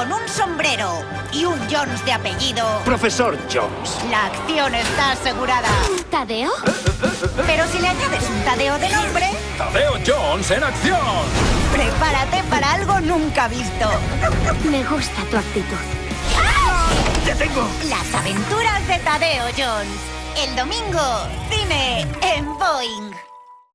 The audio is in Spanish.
con un sombrero y un Jones de apellido, Profesor Jones. la acción está asegurada. ¿Tadeo? Pero si le añades un Tadeo de nombre, ¡Tadeo Jones en acción! prepárate para algo nunca visto. Me gusta tu actitud. ¡Te tengo! Las aventuras de Tadeo Jones. El domingo, cine en Boeing.